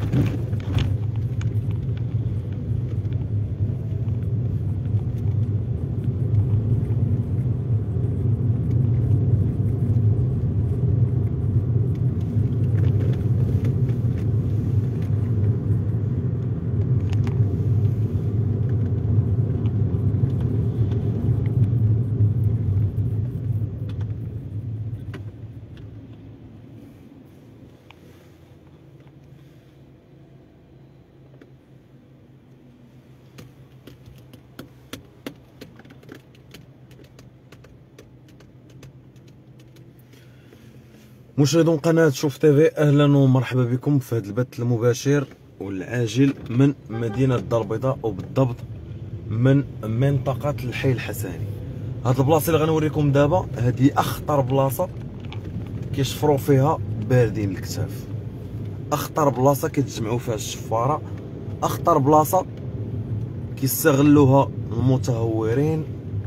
مشاهدون قناة شوف تيفي، اهلا ومرحبا بكم في هذا البث المباشر والعاجل من مدينة الدار البيضاء، وبالضبط من منطقة الحي الحسني. هاد البلاصة اللي غنوريكم دابا هذه اخطر بلاصة كيشفروا فيها باردين الكتاف، اخطر بلاصة كيتجمعوا فيها الشفارة، اخطر بلاصة كيستغلوها المتهورين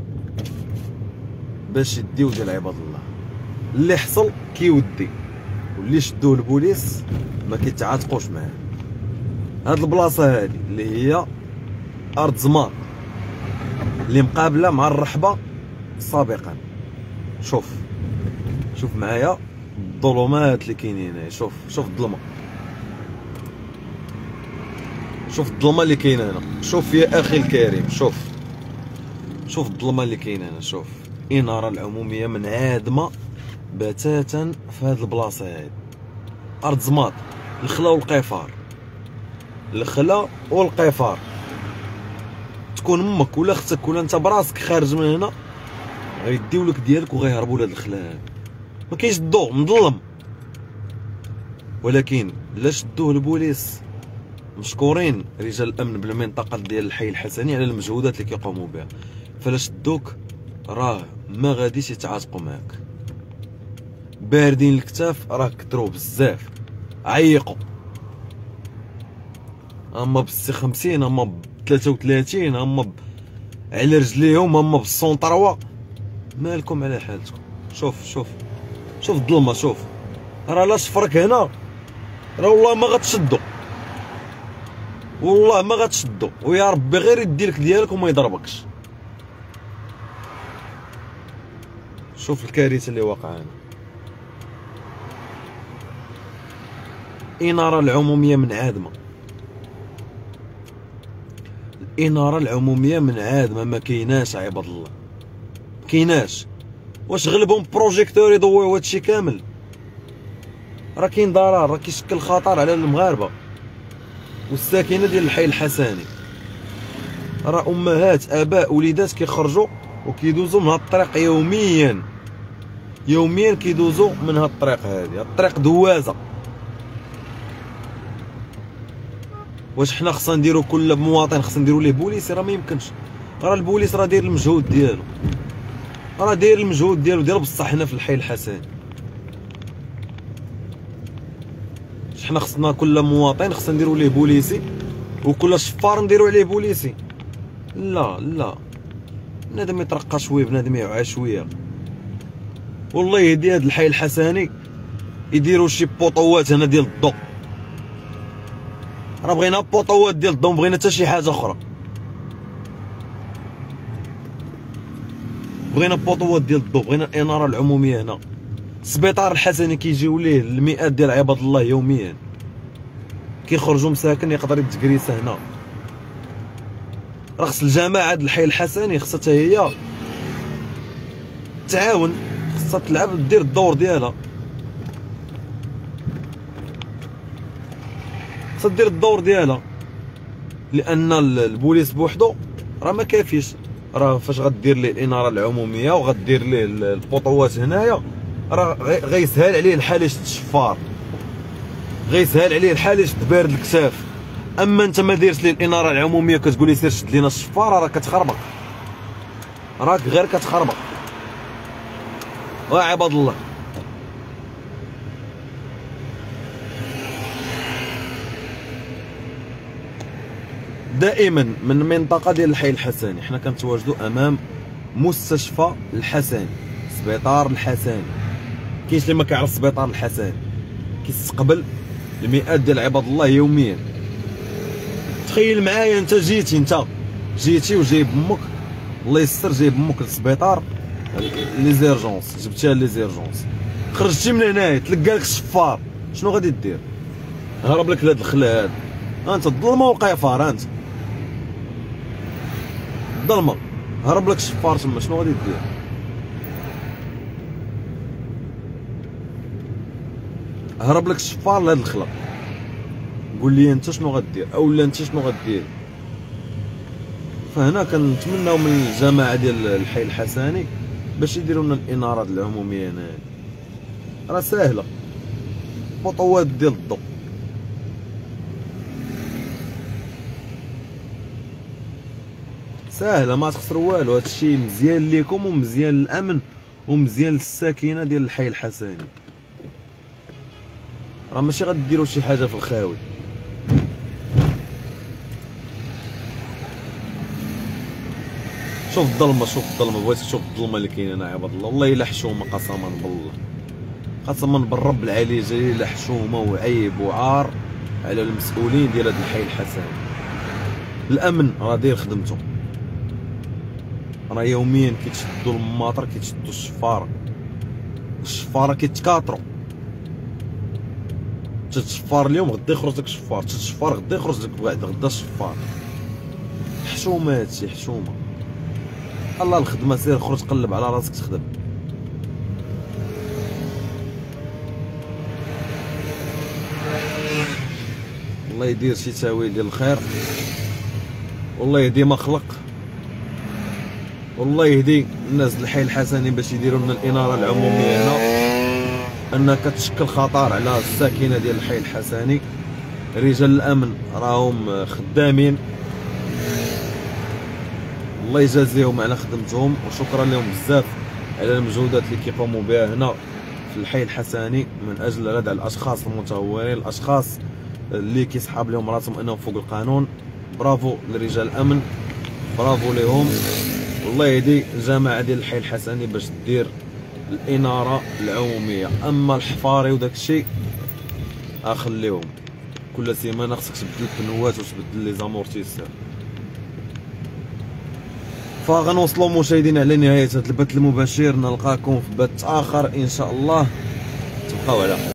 باش يديو ديال عباد الله. اللي حصل كيودي، واللي شدوه البوليس ما كيتعاتقوش معاه. هاد البلاصه هادي اللي هي ارض زمار اللي مقابله مع الرحبه سابقا. شوف معايا الظلمات اللي كاينين هنا. شوف الظلمه، شوف الظلمه اللي كاينه هنا. شوف يا اخي الكريم، شوف الظلمه اللي كاينه هنا. شوف الاناره العموميه منعدمه بتاتا في هاد البلاصه هادي. ارض زماط، الخلا والقفار. تكون امك ولا اختك ولا انت براسك خارج من هنا غيديو لك ديالك وغيهربوا لهاد الخلا هادي. ما كاينش الضوء، مظلم. ولكن لا شدوه البوليس، مشكورين رجال الامن بالمنطقه ديال الحي الحسني على المجهودات اللي كيقوموا بها. فلا شدوك راه ما غاديش يتعاتقوا معاك. باردين الكتاف راه كثروا بزاف، عيقوا. اما بالسي 50، اما ب 33، اما على رجليهم، اما بالسونطروا. مالكم على حالتكم. شوف الظلمه. شوف راه لا شفرك هنا راه والله ما غتشدو، ويا ربي غير يديلك ديالك وما يضربكش. شوف الكارثه اللي واقعه هنا. الاناره العموميه منعدمه، ما كايناش عباد الله، كايناش. واش غلبهم بروجيكتور يضويو هادشي كامل؟ راه كاين ضرر، راه كيشكل خطر على المغاربه والساكنه ديال الحي الحسني. راه امهات اباء وليدات كيخرجوا وكيدوزوا من هاد الطريق يوميا كيدوزوا من هاد الطريق هادي. الطريق دوازه. واش حنا خصنا نديرو كل مواطن خصنا نديرو ليه بوليسي؟ راه ما يمكنش. راه البوليس راه داير المجهود ديالو، ديال بصح حنا في الحي الحسني حنا خصنا كل مواطن خصنا نديرو ليه بوليسي، وكل شفار نديرو عليه بوليسي؟ لا بنادم يترقى شويه، بنادم يوعى شويه. والله يهدي هاد الحي الحسني يديروا شي بوطوات هنا ديال الضوء. راه بغينا بوطوات ديال الضوء، بغينا حتى شي حاجه اخرى. بغينا بوطوات ديال الضوء، بغينا الاناره العموميه هنا. السبيطار الحسني كيجيو ليه المئات ديال عباد الله يوميا، كيخرجوا مساكن يقدر يتكريسه هنا. راه خص الجماعه د الحي الحسني خصها حتى هي تعاون، خصها تلعب دير الدور ديالها، لان البوليس بوحدو راه ما كافيش. راه فاش غدير ليه الاناره العموميه وغدير ليه البوطوات هنايا، راه غيسهل عليه الحال يشد الشفار، غيسهل عليه الحال يشد بارد الكتاف. اما انت ما ديرش ليه الاناره العموميه كتقول لي سير شد لينا الشفاره، راك غير كتخربق. عباد الله، دائما من المنطقه ديال الحي الحسني حنا كنتواجدوا امام مستشفى الحسني، سبيطار الحسني. كاينش اللي ما كيعرف سبيطار الحسني، كيستقبل المئات ديال عباد الله يوميا. تخيل معايا انت جيتي وجايب امك، الله يستر، جايب امك للسبيطار لي زيرجونس، جبتيها لي زيرجونس، خرجتي من هنايا تلقى لك الشفار، شنو غادي دير؟ هرب لك لهاد الخلا هذا، انت الظلمه والقيفار، انت الظلمه هرب لك الشفار تما، شنو غادي دير؟ هرب لك الشفار لهاد الخلا، قول لي انت شنو غدير، اولا انت شنو غدير؟ فهنا كنتمناو من الجماعه ديال الحي الحسني باش يديروا لنا الانارات العموميه هنايا، راه ساهله، خطوات ديال الضوء. ساهله ما تخسروا والو، هادشي مزيان ليكم ومزيان للامن ومزيان للساكنه ديال الحي الحسني، راه ماشي غديروا شي حاجه في الخاوي. شوف الظلمه، شوف الظلمه، بغيتك تشوف الظلمه اللي كاينه هنا عباد الله، والله الا حشومه، قسما بالله، قسما بالرب العلي جليل، الا حشومه وعيب وعار على المسؤولين ديال هذا الحي الحسني. الامن راه داير خدمته، راه يوميا كيتشدوا الماطر، كيتشدوا الشفاره كيتكاطروا، تتشفار اليوم غدا يخرج لك شفار، تتشفار غدا يخرج لك بعد غدا الشفار. حشومه هادشي، حشومه. الله الخدمه، سير خرج قلب على راسك تخدم. الله يدير شي تاويل ديال الخير، والله يهدي ما خلق، والله يهدي الناس الحي الحسني باش يديروا لنا الاناره العموميه هنا، انها كتشكل خطر على الساكنه ديال الحي الحسني. رجال الامن راهم خدامين، الله يجازيهم على خدمتهم، وشكرا لهم بزاف على المجهودات اللي كيقوموا بها هنا في الحي الحسني من اجل ردع الاشخاص المتهورين، الاشخاص اللي كيسحاب لهم راسهم انهم فوق القانون. برافو لرجال الامن، برافو لهم، والله يهدي الجماعه ديال الحي الحسني باش دير الاناره العموميه. اما الحفاري وداك الشيء اخليهم، كل سيمانه خصك تبدل البنوات وتبدل لي زامورتيسور. فغنوصلوا مشاهدينا على نهايه هذا البث المباشر، نلقاكم في بث اخر ان شاء الله، تبقاو على خير.